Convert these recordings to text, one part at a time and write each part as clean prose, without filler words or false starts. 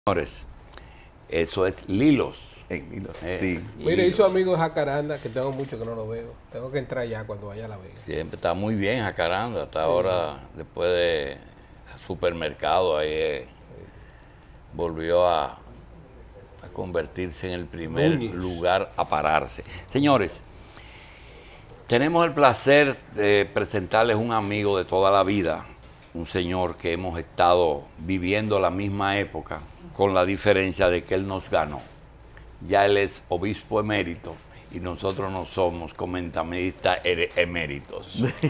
Señores, eso es Lilos. Sí. Mire, hizo amigo de Jacaranda, que tengo mucho que no lo veo. Tengo que entrar ya cuando vaya a la vez. Siempre está muy bien Jacaranda, hasta ahora, después de supermercado, ahí volvió a convertirse en el primer lugar a pararse. Señores, tenemos el placer de presentarles un amigo de toda la vida, un señor que hemos estado viviendo la misma época, con la diferencia de que él nos ganó. Ya él es obispo emérito y nosotros no somos comentaristas eméritos.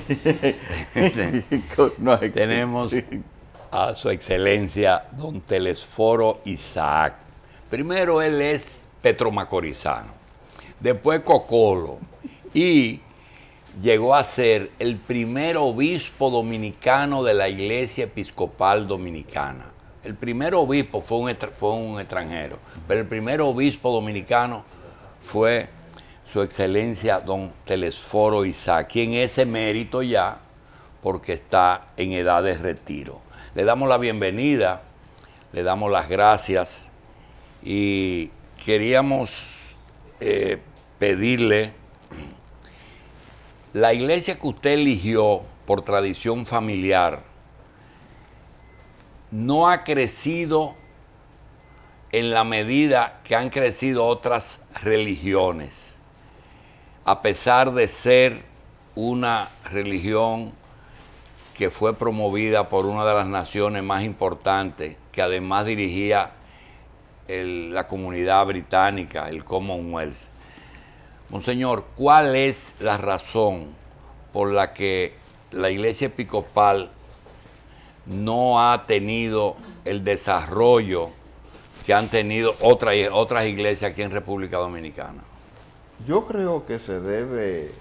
Tenemos a su excelencia don Telesforo Isaac. Primero él es petromacorizano, después cocolo y llegó a ser el primer obispo dominicano de la Iglesia Episcopal Dominicana. El primer obispo fue un extranjero, pero el primer obispo dominicano fue su excelencia don Telesforo Isaac, quien es emérito ya porque está en edad de retiro. Le damos la bienvenida, le damos las gracias y queríamos pedirle, la iglesia que usted eligió por tradición familiar, no ha crecido en la medida que han crecido otras religiones, a pesar de ser una religión que fue promovida por una de las naciones más importantes, que además dirigía la comunidad británica, el Commonwealth. Monseñor, ¿cuál es la razón por la que la Iglesia Episcopal no ha tenido el desarrollo que han tenido otras iglesias aquí en República Dominicana? Yo creo que se debe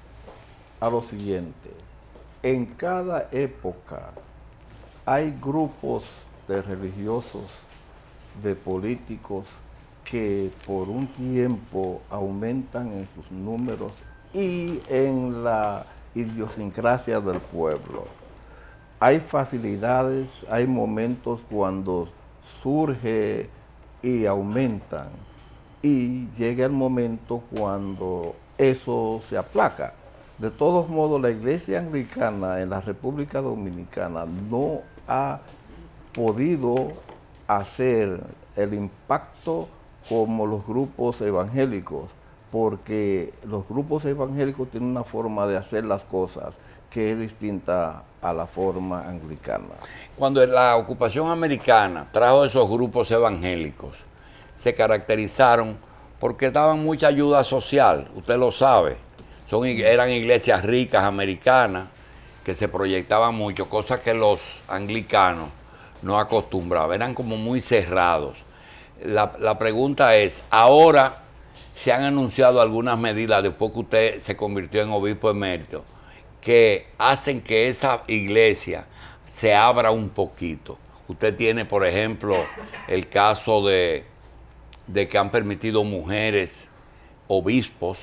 a lo siguiente. En cada época hay grupos de religiosos, de políticos, que por un tiempo aumentan en sus números y en la idiosincrasia del pueblo. Hay facilidades, hay momentos cuando surge y aumentan, y llega el momento cuando eso se aplaca. De todos modos, la Iglesia Anglicana en la República Dominicana no ha podido hacer el impacto como los grupos evangélicos, porque los grupos evangélicos tienen una forma de hacer las cosas que es distinta a la forma anglicana. Cuando la ocupación americana trajo esos grupos evangélicos, se caracterizaron porque daban mucha ayuda social, usted lo sabe. Eran iglesias ricas americanas que se proyectaban mucho, cosas que los anglicanos no acostumbraban, eran como muy cerrados. La pregunta es, ahora se han anunciado algunas medidas después que usted se convirtió en obispo emérito que hacen que esa iglesia se abra un poquito. Usted tiene, por ejemplo, el caso de que han permitido mujeres obispos.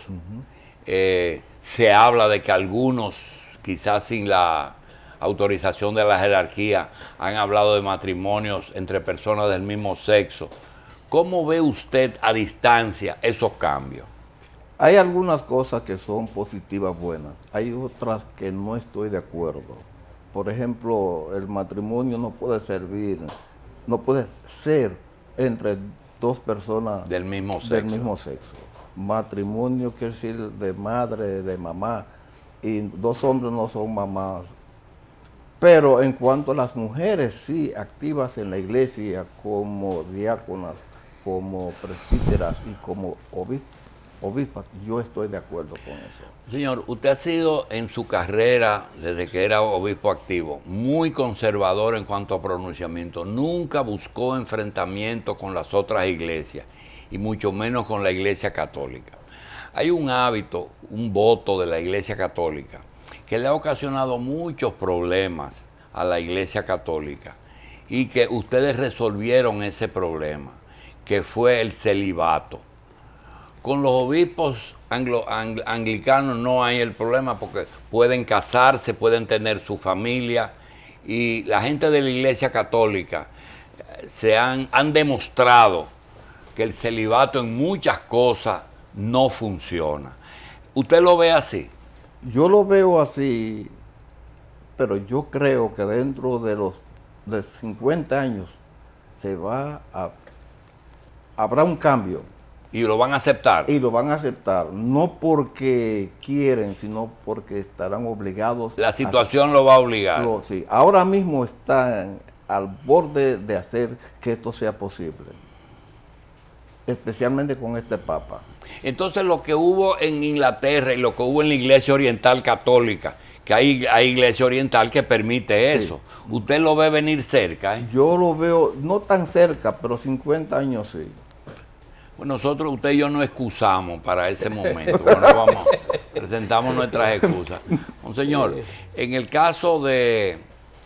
Se habla de que algunos, quizás sin la autorización de la jerarquía, han hablado de matrimonios entre personas del mismo sexo. ¿Cómo ve usted a distancia esos cambios? Hay algunas cosas que son positivas, buenas. Hay otras que no estoy de acuerdo. Por ejemplo, el matrimonio no puede ser entre dos personas del mismo sexo. Matrimonio quiere decir de madre, de mamá, y dos hombres no son mamás. Pero en cuanto a las mujeres, sí, activas en la iglesia como diáconas, como presbíteras y como obispas, yo estoy de acuerdo con eso. Señor, usted ha sido en su carrera, desde que era obispo activo, muy conservador en cuanto a pronunciamiento. Nunca buscó enfrentamiento con las otras iglesias, y mucho menos con la Iglesia Católica. Hay un hábito, un voto de la Iglesia Católica, que le ha ocasionado muchos problemas a la Iglesia Católica, y que ustedes resolvieron ese problema, que fue el celibato. Con los obispos anglicanos no hay el problema porque pueden casarse, pueden tener su familia, y la gente de la Iglesia Católica han demostrado que el celibato en muchas cosas no funciona. ¿Usted lo ve así? Yo lo veo así, pero yo creo que dentro de 50 años habrá un cambio. ¿Y lo van a aceptar? Y lo van a aceptar, no porque quieren, sino porque estarán obligados. La situación lo va a obligar. Sí, ahora mismo están al borde de hacer que esto sea posible, especialmente con este Papa. Entonces lo que hubo en Inglaterra y lo que hubo en la Iglesia Oriental Católica, que hay Iglesia Oriental que permite eso, sí. ¿Usted lo ve venir cerca? Yo lo veo no tan cerca, pero 50 años sí. Bueno, nosotros, usted y yo nos excusamos para ese momento. Bueno, presentamos nuestras excusas. Monseñor, en el caso de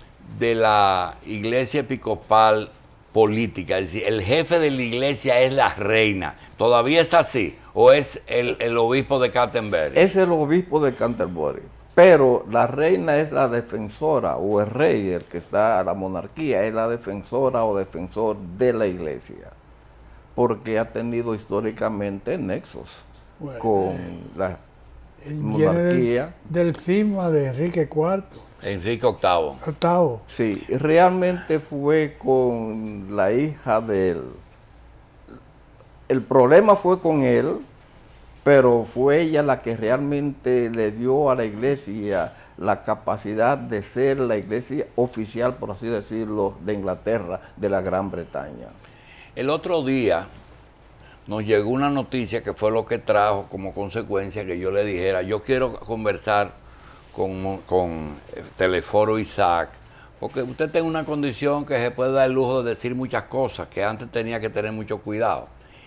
la Iglesia Episcopal política, es decir, el jefe de la iglesia es la reina, ¿todavía es así? ¿O es el obispo de Canterbury? Es el obispo de Canterbury, pero la reina es la defensora, o el rey, el que está a la monarquía, es la defensora o defensor de la iglesia, porque ha tenido históricamente nexos con la monarquía. Del cisma de Enrique IV. Enrique VIII. Sí, realmente fue con la hija de él. El problema fue con él, pero fue ella la que realmente le dio a la iglesia la capacidad de ser la iglesia oficial, por así decirlo, de Inglaterra, de la Gran Bretaña. El otro día nos llegó una noticia que fue lo que trajo como consecuencia que yo le dijera, yo quiero conversar con Teleforo Isaac, porque usted tiene una condición que se puede dar el lujo de decir muchas cosas, que antes tenía que tener mucho cuidado.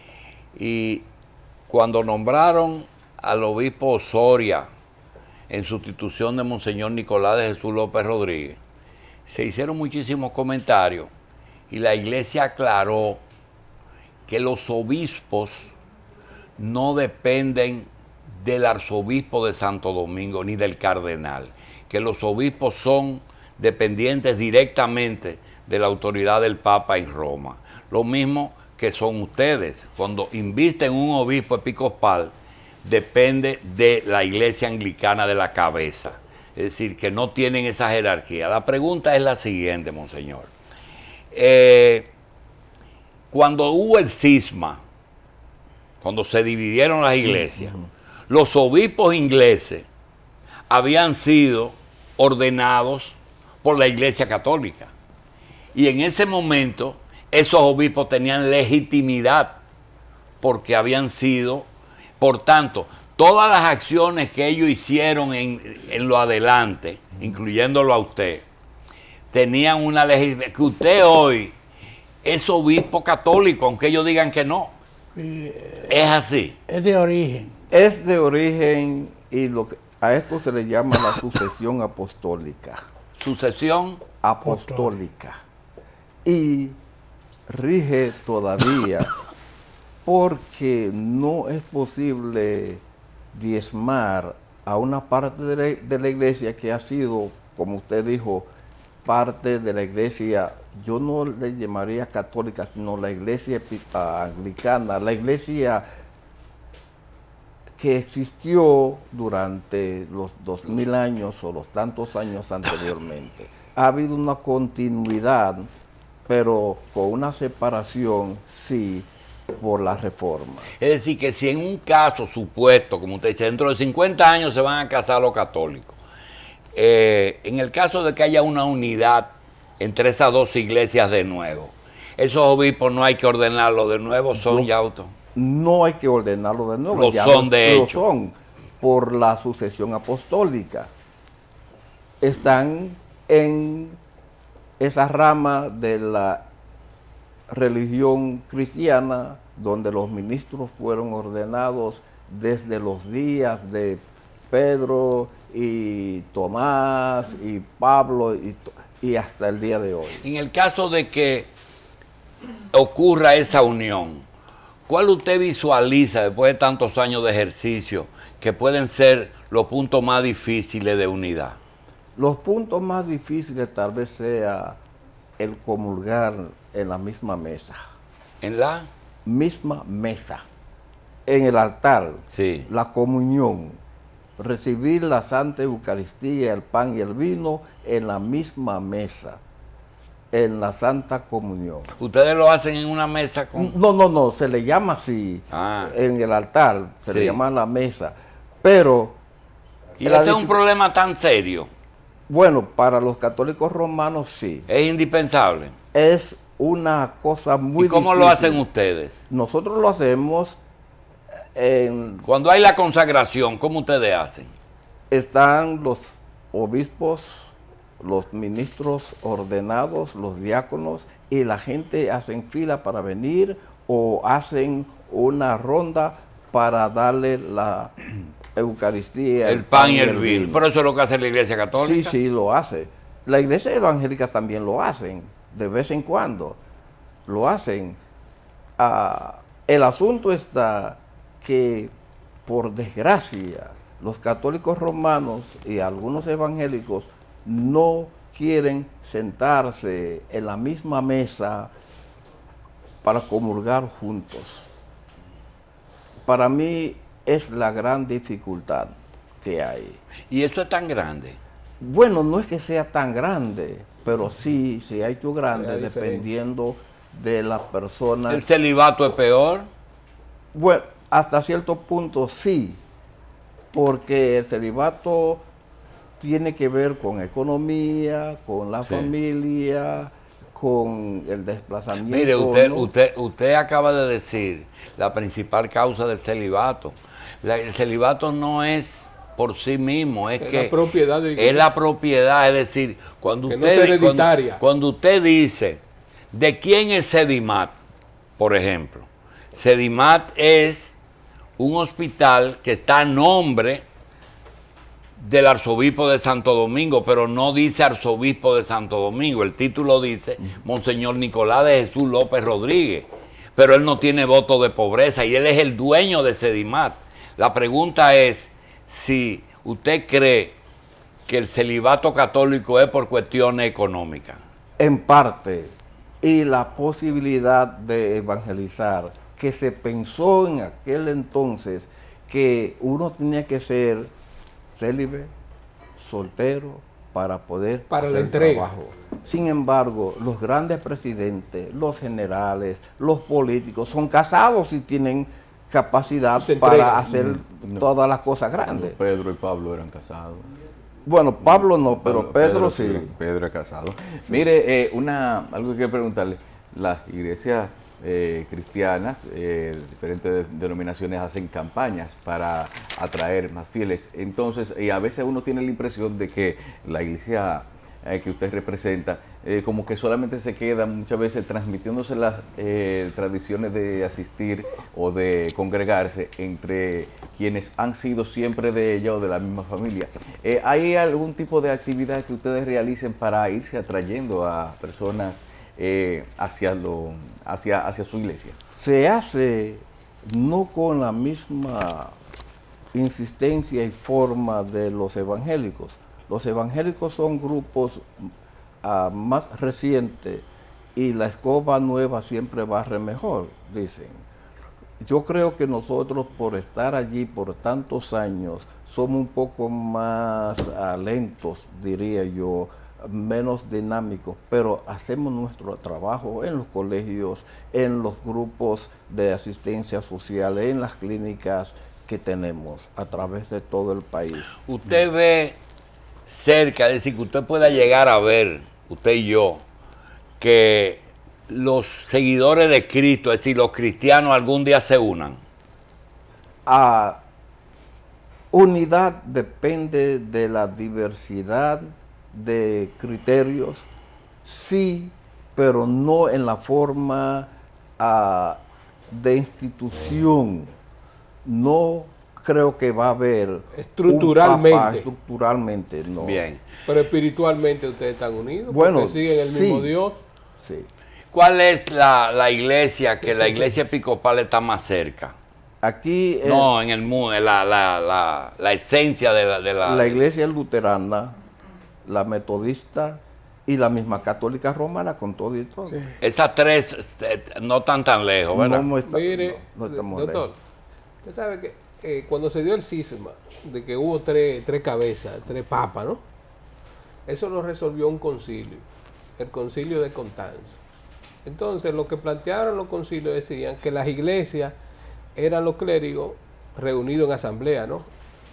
Y cuando nombraron al obispo Osoria en sustitución de Monseñor Nicolás de Jesús López Rodríguez, se hicieron muchísimos comentarios y la iglesia aclaró que los obispos no dependen del arzobispo de Santo Domingo ni del cardenal, que los obispos son dependientes directamente de la autoridad del Papa en Roma. Lo mismo que son ustedes. Cuando invisten un obispo episcopal, depende de la iglesia anglicana de la cabeza. Es decir, que no tienen esa jerarquía. La pregunta es la siguiente, monseñor. Cuando hubo el cisma, cuando se dividieron las iglesias, los obispos ingleses habían sido ordenados por la Iglesia Católica. Y en ese momento, esos obispos tenían legitimidad porque habían sido, por tanto, todas las acciones que ellos hicieron en lo adelante, incluyéndolo a usted, tenían una legitimidad, que usted hoy es obispo católico, aunque ellos digan que no. Es así. Es de origen. Es de origen y a esto se le llama la sucesión apostólica. Sucesión apostólica. Y rige todavía porque no es posible diezmar a una parte de la iglesia que ha sido, como usted dijo, parte de la iglesia, yo no le llamaría católica, sino la iglesia anglicana, la iglesia que existió durante los 2000 años o los tantos años anteriormente. Ha habido una continuidad, pero con una separación, sí, por la reforma. Es decir, que si en un caso supuesto, como usted dice, dentro de 50 años se van a casar los católicos, en el caso de que haya una unidad entre esas dos iglesias de nuevo, esos obispos no hay que ordenarlos de nuevo, son ya autos. No hay que ordenarlo de nuevo. Lo son de hecho. Lo son por la sucesión apostólica. Están en esa rama de la religión cristiana donde los ministros fueron ordenados desde los días de Pedro y Tomás y Pablo y hasta el día de hoy. En el caso de que ocurra esa unión, ¿cuál usted visualiza después de tantos años de ejercicio que pueden ser los puntos más difíciles de unidad? Los puntos más difíciles tal vez sea el comulgar en la misma mesa. ¿En la? Misma mesa. En el altar, Sí. la comunión, recibir la Santa Eucaristía, el pan y el vino en la misma mesa, en la Santa Comunión. ¿Ustedes lo hacen en una mesa con...? No, se le llama así, Ah. en el altar, se Sí. le llama la mesa, pero... ¿Y ese es un problema tan serio? Bueno, para los católicos romanos sí, ¿Es indispensable? es una cosa muy ¿Y cómo lo difícil. hacen ustedes? Nosotros lo hacemos Cuando hay la consagración, ¿cómo ustedes hacen? están los obispos, los ministros ordenados, los diáconos, y la gente hacen fila para venir o hacen una ronda para darle la Eucaristía, El pan y el vino. Pero eso es lo que hace la Iglesia Sí, Católica. sí, lo hace. La iglesia evangélica también lo hacen, de vez en cuando. Lo hacen. El asunto está que, por desgracia, los católicos romanos y algunos evangélicos no quieren sentarse en la misma mesa para comulgar juntos. Para mí es la gran dificultad que hay. Y esto es tan grande. Bueno, no es que sea tan grande, pero sí se ha hecho grande Hay dependiendo de las personas. ¿El celibato es peor? Bueno, hasta cierto punto sí, porque el celibato tiene que ver con economía, con la Sí. familia, con el desplazamiento. Mire, ¿no? usted acaba de decir la principal causa del celibato. El celibato no es por sí mismo, es Es que la propiedad de la iglesia. es la propiedad, es decir, cuando Que no es hereditaria. cuando usted dice de quién es Sedimat, por ejemplo, Sedimat es un hospital que está a nombre del arzobispo de Santo Domingo, pero no dice arzobispo de Santo Domingo, el título dice Monseñor Nicolás de Jesús López Rodríguez, pero él no tiene voto de pobreza y él es el dueño de Sedimat. La pregunta es si usted cree que el celibato católico es por cuestiones económicas. En parte, y la posibilidad de evangelizar, que se pensó en aquel entonces que uno tenía que ser célibe, soltero, para poder Para la hacer el entrega. trabajo. Sin embargo, los grandes presidentes, los generales, los políticos son casados y tienen capacidad Se entregan. para hacer todas las cosas grandes. Pedro y Pablo eran casados. Bueno, Pablo no, pero Pedro sí. Pedro es casado. Mire, algo que quiero preguntarle. Las iglesias cristianas, diferentes denominaciones hacen campañas para atraer más fieles. Entonces, y a veces uno tiene la impresión de que la iglesia que usted representa, como que solamente se queda muchas veces transmitiéndose las tradiciones de asistir o de congregarse entre quienes han sido siempre de ella o de la misma familia. ¿Hay algún tipo de actividad que ustedes realicen para irse atrayendo a personas hacia su iglesia? Se hace no con la misma insistencia y forma de los evangélicos. Los evangélicos son grupos más recientes y la escoba nueva siempre barre mejor, dicen. Yo creo que nosotros, por estar allí por tantos años, somos un poco más lentos, diría yo, menos dinámicos, pero hacemos nuestro trabajo en los colegios, en los grupos de asistencia social, en las clínicas que tenemos a través de todo el país. Usted ve cerca, es decir, que usted pueda llegar a ver, usted y yo, que los seguidores de Cristo, es decir, los cristianos algún día se unan. Unidad depende de la diversidad de criterios, sí, pero no en la forma de institución. No creo que va a haber Estructuralmente. un papa, estructuralmente, no. Bien. Pero espiritualmente ustedes están unidos, Bueno, porque siguen el mismo sí. Dios. Sí. ¿Cuál es la iglesia que la iglesia episcopal está más cerca? Aquí No, en el mundo, la esencia de la... la iglesia luterana, la metodista y la misma católica romana con todo y todo. Sí. Esas tres no están tan lejos, ¿verdad? Mire, no estamos doctor, lejos. usted sabe que cuando se dio el cisma de que hubo tres cabezas, tres papas, ¿no? Eso lo resolvió un concilio, el concilio de Constanza. Entonces, lo que plantearon los concilios decían que las iglesias eran los clérigos reunidos en asamblea, ¿no?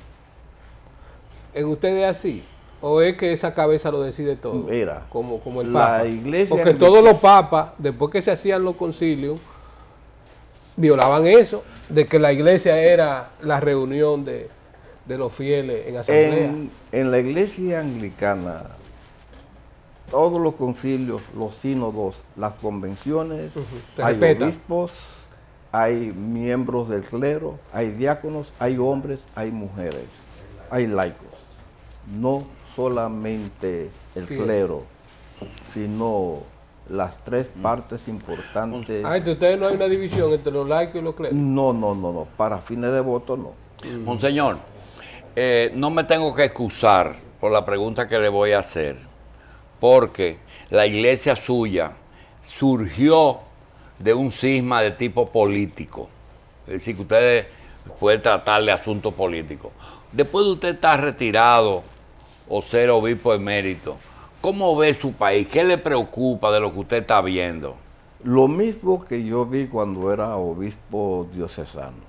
¿En ustedes así? ¿O es que esa cabeza lo decide todo? Mira, como el la Papa. iglesia Porque todos los papas, después que se hacían los concilios, violaban eso, de que la iglesia era la reunión de los fieles en asamblea. En la iglesia anglicana, todos los concilios, los sínodos, las convenciones, Se hay respeta. obispos, hay miembros del clero, hay diáconos, hay hombres, hay mujeres, hay laicos. No solamente el Sí. clero, sino las tres partes importantes. Ah, entre ustedes no hay una división entre los laicos y los clérigos. No. Para fines de voto no. Monseñor, no me tengo que excusar por la pregunta que le voy a hacer, porque la iglesia suya surgió de un cisma de tipo político. Es decir, que ustedes pueden tratar de asuntos políticos. Después de usted estar retirado o ser obispo emérito, ¿cómo ve su país? ¿Qué le preocupa de lo que usted está viendo? Lo mismo que yo vi cuando era obispo diocesano.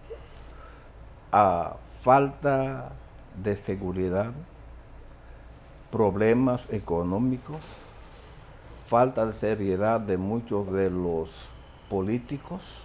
Falta de seguridad, problemas económicos, falta de seriedad de muchos de los políticos,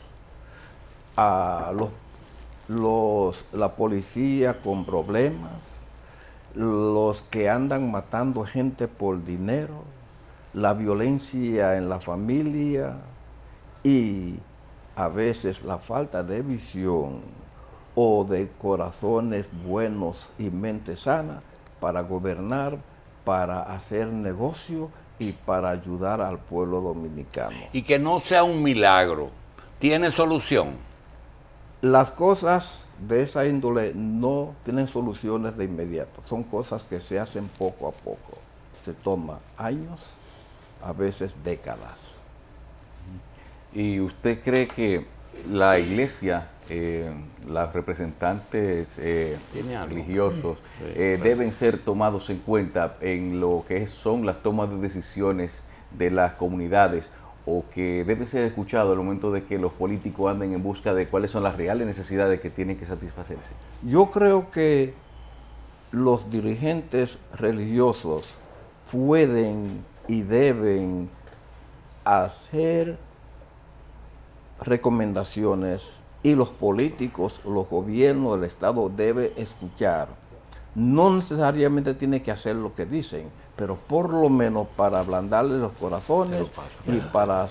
la policía con problemas, los que andan matando gente por dinero, la violencia en la familia y a veces la falta de visión o de corazones buenos y mente sana para gobernar, para hacer negocio y para ayudar al pueblo dominicano. Y que no sea un milagro. ¿Tiene solución? Las cosas de esa índole no tienen soluciones de inmediato, son cosas que se hacen poco a poco. Se toma años, a veces décadas. ¿Y usted cree que la iglesia, los representantes ¿Tiene algo? religiosos, Sí, deben ser tomados en cuenta en lo que son las tomas de decisiones de las comunidades, o que debe ser escuchado al momento de que los políticos anden en busca de cuáles son las reales necesidades que tienen que satisfacerse? Yo creo que los dirigentes religiosos pueden y deben hacer recomendaciones y los políticos, los gobiernos, el Estado debe escuchar. No necesariamente tiene que hacer lo que dicen, pero por lo menos para ablandarle los corazones y para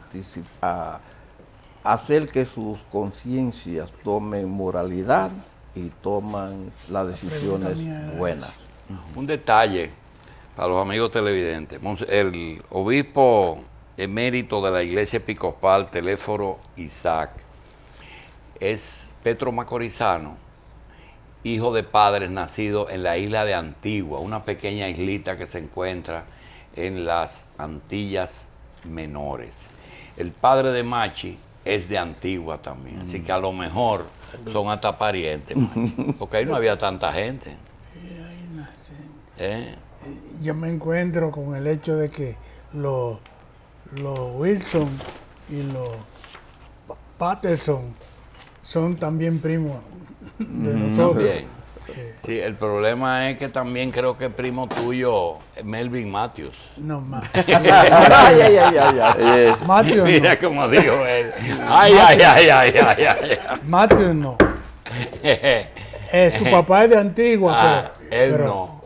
hacer que sus conciencias tomen moralidad y toman las decisiones buenas. Un detalle para los amigos televidentes. El obispo emérito de la Iglesia Episcopal, Teléforo Isaac, es Petro Macorizano, hijo de padres nacidos en la isla de Antigua, una pequeña islita que se encuentra en las Antillas Menores. El padre de Machi es de Antigua también, así que a lo mejor son hasta parientes, Machi, porque ahí no había tanta gente. Yo me encuentro con el hecho de que los Wilson y los Patterson son también primos de nosotros. Bien. Sí, el problema es que también creo que el primo tuyo es Melvin Matthews. No más. Matthews Mira cómo dijo él. Ay. Matthews no. Su papá es de Antigua, Él no.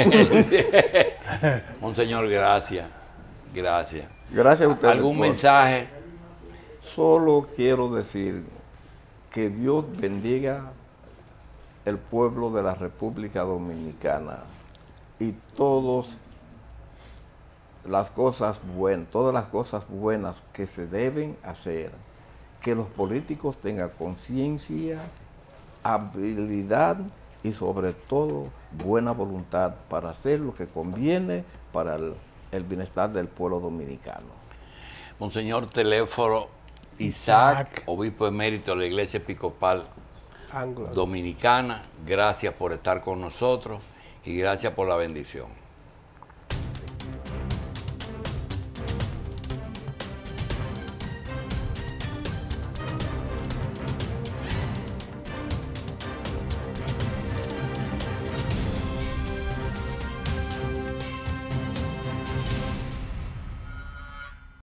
Monseñor, gracias. Gracias. Gracias a ustedes. ¿Algún mensaje? Solo quiero decir que Dios bendiga el pueblo de la República Dominicana y todas las cosas buenas que se deben hacer, que los políticos tengan conciencia, habilidad y sobre todo buena voluntad para hacer lo que conviene para el el bienestar del pueblo dominicano. Monseñor Teléfono Isaac, obispo emérito de la Iglesia Episcopal Anglo. Dominicana, gracias por estar con nosotros y gracias por la bendición.